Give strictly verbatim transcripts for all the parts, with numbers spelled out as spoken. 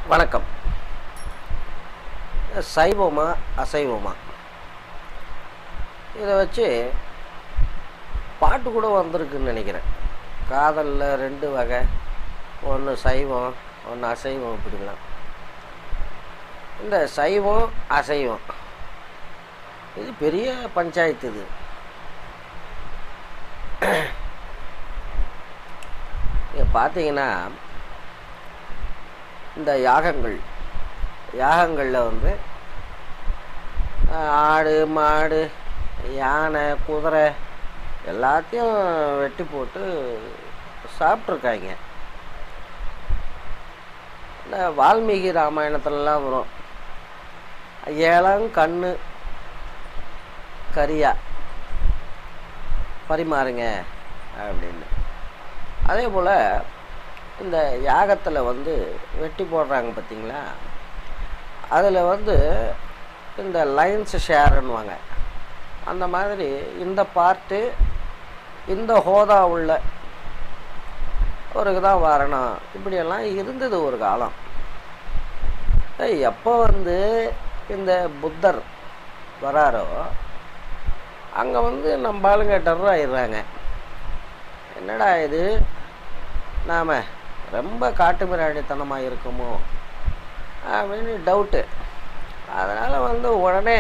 வணக்கம். சைவமா அசைவமா இதை வச்சு பாட்டு கூட வந்திருக்குன்னு நினைக்கிறேன். காதலில் ரெண்டு வகை, ஒன்று சைவம் ஒன்று அசைவம். இப்படிலாம் இந்த சைவம் அசைவம் இது பெரிய பஞ்சாயத்து. இது இங்கே பார்த்தீங்கன்னா இந்த யாகங்கள் யாகங்களில் வந்து ஆடு மாடு யானை குதிரை எல்லாத்தையும் வெட்டி போட்டு சாப்பிட்ருக்காங்க. இந்த வால்மீகி ராமாயணத்துலலாம் வரும், ஏழாம் கண்ணு கரியா பரிமாறுங்க அப்படின்னு. அதே போல் இந்த யாகத்தில் வந்து வெட்டி போடுறாங்க பார்த்திங்களா, அதில் வந்து இந்த லைன்ஸ் ஷேருன்னுவாங்க. அந்த மாதிரி இந்த பார்ட்டு இந்த ஹோதா உள்ள ஒரு தான் வரணும். இப்படியெல்லாம் இருந்தது ஒரு காலம். எப்போ வந்து இந்த புத்தர் வராரோ அங்கே வந்து நம்ம ஆளுங்க டர் ஆயிடுறாங்க. என்னடா இது, நாம் ரொம்ப காட்டு மிராண்டித்தனமாக இருக்குமோ அப்படின்னு டவுட்டு. அதனால் வந்து உடனே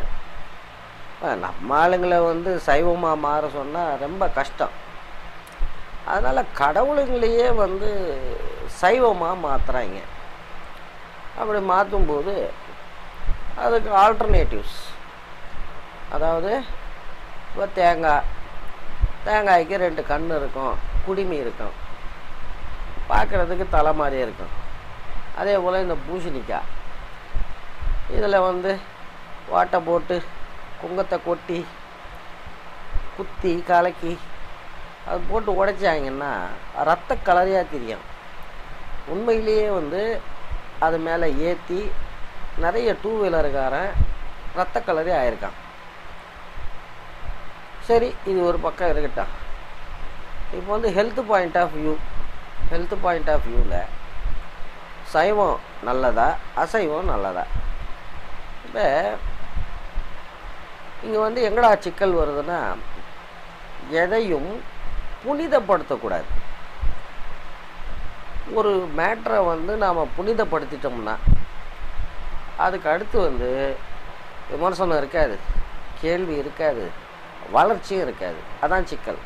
நம்ம ஆளுங்களை வந்து சைவமாக மாற சொன்னால் ரொம்ப கஷ்டம். அதனால் கடவுளுங்களையே வந்து சைவமாக மாற்றுறாங்க. அப்படி மாற்றும்போது அதுக்கு ஆல்டர்னேட்டிவ்ஸ், அதாவது இப்போ தேங்காய் தேங்காய்க்கு ரெண்டு கண் இருக்கும், குடிமி இருக்கும், பார்க்குறதுக்கு தலை மாதிரியே இருக்கும். அதே போல் இந்த பூசணிக்காய், இதில் வந்து வாட்டை போட்டு குங்கத்தை கொட்டி குத்தி கலக்கி அது போட்டு உடைச்சாங்கன்னா ரத்த கலரியாக தெரியும். உண்மையிலேயே வந்து அது மேலே ஏற்றி நிறைய டூ வீலருக்காரன் ரத்த கலரி ஆயிருக்கான். சரி, இது ஒரு பக்கம் இருக்கட்டும். இப்போ வந்து health point of view health point of வியூவில் சைவம் நல்லதா அசைவம் நல்லதா? இப்போ இங்கே வந்து எங்கடா சிக்கல் வருதுன்னா, எதையும் புனிதப்படுத்தக்கூடாது. ஒரு மேட்ரை வந்து நாம் புனிதப்படுத்திட்டோம்னா அதுக்கு அடுத்து வந்து விமர்சனம் இருக்காது, கேள்வி இருக்காது, வளர்ச்சியும் இருக்காது. அதான் சிக்கல்.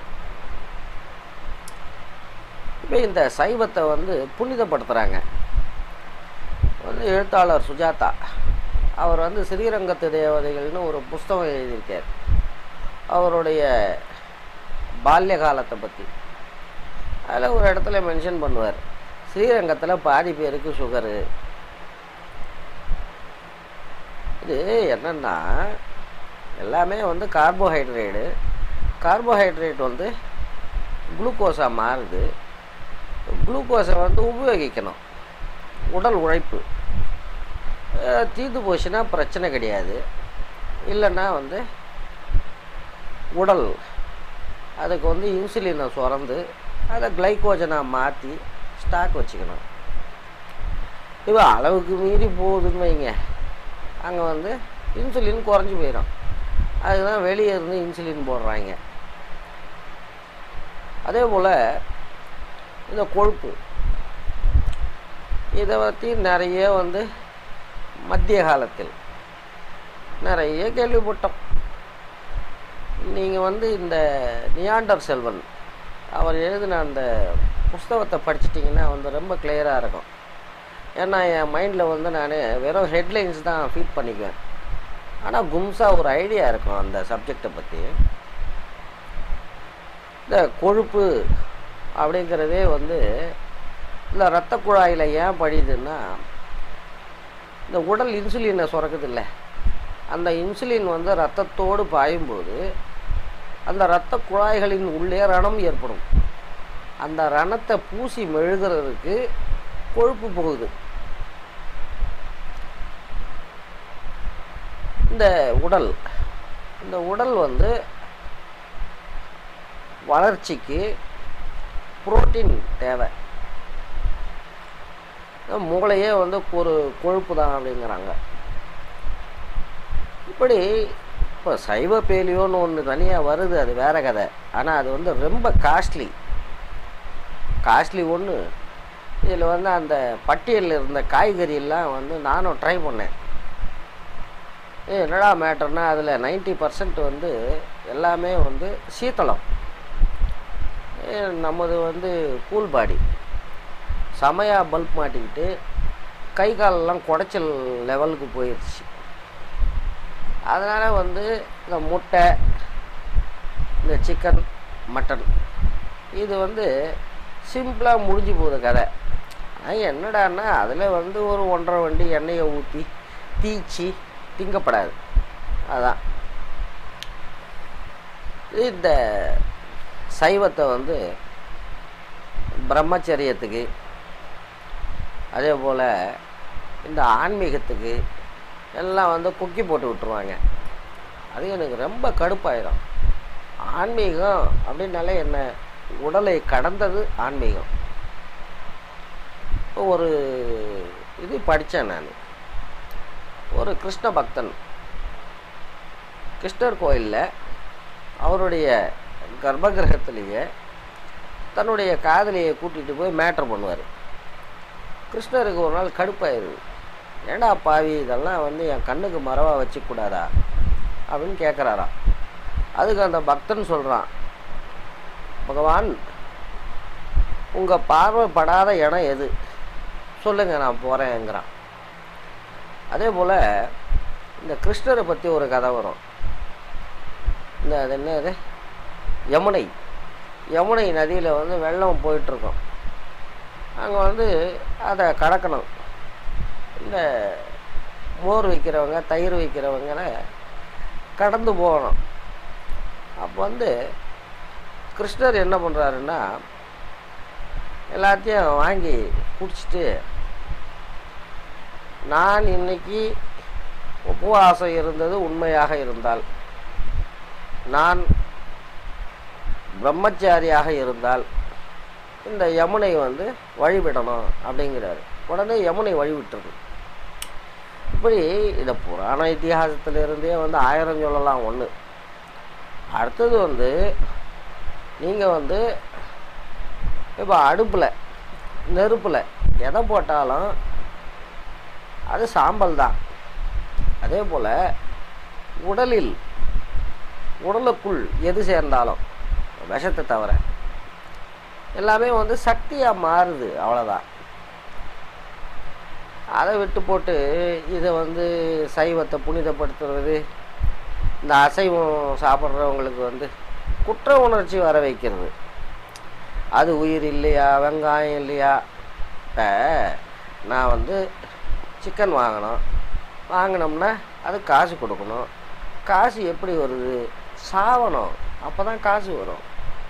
இப்போ இந்த சைவத்தை வந்து புனிதப்படுத்துகிறாங்க. வந்து எழுத்தாளர் சுஜாதா அவர் வந்து ஸ்ரீரங்கத்து தேவதைகள்னு ஒரு புஸ்தகம் எழுதியிருக்கார். அவருடைய பால்ய காலத்தை பற்றி அதில் ஒரு இடத்துல மென்ஷன் பண்ணுவார், ஸ்ரீரங்கத்தில் பாதி பேருக்கு சுகரு. இது என்னென்னா எல்லாமே வந்து கார்போஹைட்ரேட்டு கார்போஹைட்ரேட் வந்து குளுக்கோஸாக மாறுது. குளுக்கோஸை வந்து உபயோகிக்கணும். உடல் உழைப்பு தீர்ந்து போச்சுன்னா பிரச்சனை கிடையாது. இல்லைன்னா வந்து உடல் அதுக்கு வந்து இன்சுலினை சுரந்து அதை கிளைக்கோஜனாக மாற்றி ஸ்டாக் வச்சுக்கணும். இப்போ அளவுக்கு மீறி போகுதுன்னு வைங்க, அங்கே வந்து இன்சுலின் குறைஞ்சி போயிடும். அதுதான் வெளியே இருந்து இன்சுலின் போடுறாங்க. அதே போல் இந்த கொழுப்பு, இதை பற்றி நிறைய வந்து மத்திய காலத்தில் நிறைய கேள்விப்பட்டோம். நீங்கள் வந்து இந்த நியாண்டர் செல்வன் அவர் எழுதின அந்த புஸ்தகத்தை படிச்சிட்டிங்கன்னா வந்து ரொம்ப கிளியராக இருக்கும். ஏன்னா என் மைண்டில் வந்து நான் வெறும் ஹெட்லைன்ஸ் தான் ஃபீட் பண்ணிக்குவேன். ஆனால் கும்ஸாக ஒரு ஐடியா இருக்கும் அந்த சப்ஜெக்டை பற்றி. இந்த கொழுப்பு அப்படிங்கிறதே வந்து இந்த இரத்த குழாயில் ஏன் படியுதுன்னா, இந்த உடல் இன்சுலினை சுரக்குது இல்லை, அந்த இன்சுலின் வந்து இரத்தத்தோடு பாயும்போது அந்த இரத்த குழாய்களின் உள்ளே ரணம் ஏற்படும். அந்த ரணத்தை பூசி மெழுகிறதுக்கு கொழுப்பு போகுது. இந்த உடல் இந்த உடல் வந்து வளர்ச்சிக்கு புரோட்டீன் தேவை. மூளையே வந்து ஒரு கொழுப்பு தான் அப்படிங்கிறாங்க. இப்படி இப்போ சைவ பேலியோன்னு ஒன்று தனியாக வருது, அது வேற கதை. ஆனால் அது வந்து ரொம்ப காஸ்ட்லி காஸ்ட்லி ஒன்று. இதில் வந்து அந்த பட்டியலில் இருந்த காய்கறியெல்லாம் வந்து நானும் ட்ரை பண்ணேன். என்னடா மேட்டர்னா அதில் நைன்ட்டி பர்சன்ட் வந்து எல்லாமே வந்து சீத்தளம். நமது வந்து கூல் பாடி செமையாக பல்ப் மாட்டிக்கிட்டு கை காலெல்லாம் குடைச்சல் லெவலுக்கு போயிடுச்சு. அதனால் வந்து இந்த முட்டை, இந்த சிக்கன், மட்டன் இது வந்து சிம்பிளாக முடிஞ்சு போகுது கதை. ஆனால் என்னடான்னா அதில் வந்து ஒரு ஒன்றரை வண்டி எண்ணெயை ஊற்றி தீச்சி திங்கப்படாது. அதான் இந்த சைவத்தை வந்து பிரம்மச்சரியத்துக்கு, அதே போல் இந்த ஆன்மீகத்துக்கு எல்லாம் வந்து குக்கி போட்டு விட்டுருவாங்க. அது எனக்கு ரொம்ப கடுப்பாயிடும். ஆன்மீகம் அப்படின்னாலே என்ன, உடலை கடந்தது ஆன்மீகம். ஒரு இது படித்தேன் நான். ஒரு கிருஷ்ண பக்தன் கிருஷ்ணர் கோயிலில் அவருடைய கர்ப்பகிரகத்திலேயே தன்னுடைய காதலியை கூட்டிகிட்டு போய் மேட்ரு பண்ணுவார். கிருஷ்ணருக்கு ஒரு நாள் கடுப்பாயிருது. ஏண்டா பாவி, இதெல்லாம் வந்து என் கண்ணுக்கு மறவாக வச்சுக்கூடாதா அப்படின்னு கேட்குறாராம். அதுக்கு அந்த பக்தன் சொல்கிறான், பகவான் உங்கள் பார்வைப்படாத இடம் எது சொல்லுங்கள், நான் போகிறேங்கிறான். அதே போல் இந்த கிருஷ்ணரை பற்றி ஒரு கதை வரும். இந்த அது என்னது, யமுனை யமுனை நதியில் வந்து வெள்ளம் போயிட்டுருக்கோம். அங்கே வந்து அதை கடக்கணும். இந்த மோர் வைக்கிறவங்க, தயிர் வைக்கிறவங்களை கடந்து போகணும். அப்போ வந்து கிருஷ்ணர் என்ன பண்ணுறாருன்னா எல்லாத்தையும் வாங்கி குடிச்சிட்டு, நான் இன்னைக்கு உபவாசம் இருந்தது உண்மையாக இருந்தால், நான் பிரம்மச்சாரியாக இருந்தால் இந்த யமுனை வந்து வழிவிடணும் அப்படிங்கிறாரு. உடனே யமுனை வழிவிட்டுருக்கு. இப்படி இந்த புராண இத்திஹாசத்திலிருந்தே வந்து ஆயிரம் சொல்லலாம் ஒன்று. அடுத்தது வந்து நீங்கள் வந்து இப்போ அடுப்பில் நெருப்பில் எதை போட்டாலும் அது சாம்பல் தான். அதே போல் உடலில் உடலுக்குள் எது சேர்ந்தாலும் விஷத்தை தவிர எல்லாமே வந்து சக்தியாக மாறுது, அவ்வளோதான். அதை விட்டு போட்டு இதை வந்து சைவத்தை புனிதப்படுத்துறது, இந்த அசைவம் சாப்பிட்றவங்களுக்கு வந்து குற்ற உணர்ச்சி வர வைக்கிறது. அது உயிர் இல்லையா, வெங்காயம் இல்லையா. இப்போ நான் வந்து சிக்கன் வாங்கணும், வாங்கினோம்னா அது காசு கொடுக்கணும். காசு எப்படி வருது, சாவணும், அப்போ தான் காசு வரும்.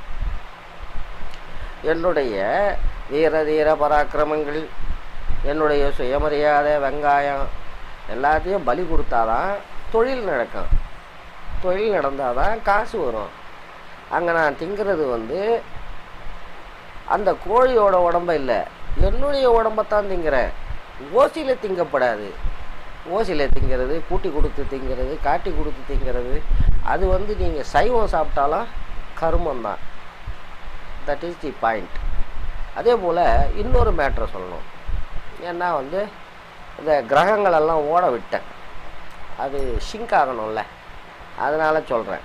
என்னுடைய வீர தீர பராக்கிரமங்கள், என்னுடைய சுயமரியாதை, வெங்காயம் எல்லாத்தையும் பலி கொடுத்தாதான் தொழில் நடக்கும். தொழில் நடந்தால் தான் காசு வரும். அங்கே நான் திங்கிறது வந்து அந்த கோழியோட உடம்பை இல்லை, என்னுடைய உடம்பைத்தான் திங்கிறேன். ஓசியில் திங்கப்படாது. ஓசியில் திங்கிறது, கூட்டி கொடுத்து திங்கிறது, காட்டி கொடுத்து திங்கிறது, அது வந்து நீங்கள் சைவம் சாப்பிட்டாலும் கருமந்தான். That is the point. அதே போல் இன்னொரு மேட்ரை சொல்லணும். ஏன்னா வந்து இந்த கிரகங்களெல்லாம் ஓட விட்டேன், அது ஷிங்க் ஆகணும்ல, அதனால் சொல்கிறேன்.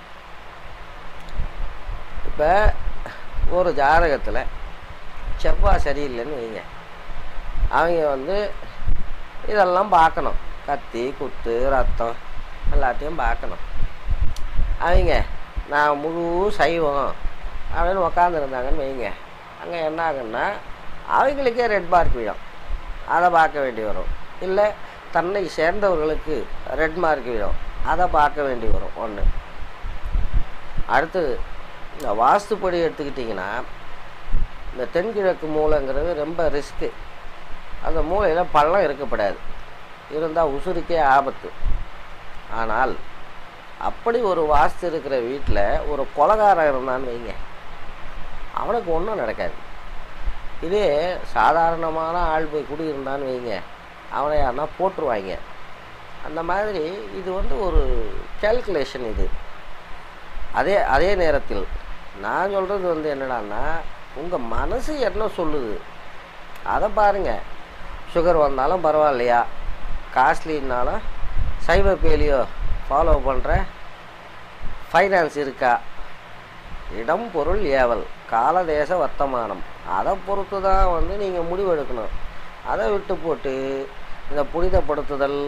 இப்போ ஒரு ஜாதகத்தில் செவ்வாய் சரியில்லைன்னு வைங்க, அவங்க வந்து இதெல்லாம் பார்க்கணும். கத்தி, குத்து, ரத்தம் எல்லாத்தையும் பார்க்கணும். அவங்க நான் முழு சைவம் அப்படின்னு உக்காந்துருந்தாங்கன்னு வைங்க, அங்கே என்ன ஆகுன்னா அவங்களுக்கே ரெட் மார்க் விடும், அதை பார்க்க வேண்டி வரும். இல்லை தன்னை சேர்ந்தவர்களுக்கு ரெட் மார்க் விடும், அதை பார்க்க வேண்டி வரும். ஒன்று. அடுத்தது இந்த வாஸ்துப்படி எடுத்துக்கிட்டிங்கன்னா இந்த தென்கிழக்கு மூலைங்கிறது ரொம்ப ரிஸ்க்கு. அந்த மூலையில் பள்ளம் இருக்கப்படாது, இருந்தால் உசுருக்கே ஆபத்து. ஆனால் அப்படி ஒரு வாஸ்து இருக்கிற வீட்டில் ஒரு கொலைகாரன் இருந்தான்னு வைங்க, அவனுக்கு ஒன்றும் நடக்காது. இதே சாதாரணமான ஆள் போய் குடியிருந்தான்னு வைங்க, அவனை யாருன்னா போட்டுருவாங்க. அந்த மாதிரி இது வந்து ஒரு கேல்குலேஷன் இது. அதே அதே நேரத்தில் நான் சொல்கிறது வந்து என்னடான்னா, உங்கள் மனசு என்ன சொல்லுது அதை பாருங்கள். சுகர் வந்தாலும் பரவாயில்லையா, காஸ்ட்லின்னாலும் சைவ பேலியோ ஃபாலோ பண்ணுற, ஃபைனான்ஸ் இருக்கா, இடம் பொருள் ஏவல், காலதேச வர்த்தமானம், அதை பொறுத்து தான் வந்து நீங்கள் முடிவெடுக்கணும். அதை விட்டு போட்டு இந்த புனிதப்படுத்துதல்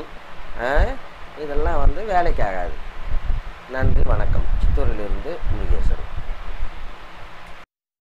இதெல்லாம் வந்து வேலைக்கு ஆகாது. நன்றி, வணக்கம். சித்தூரிலிருந்து முருகேசன்.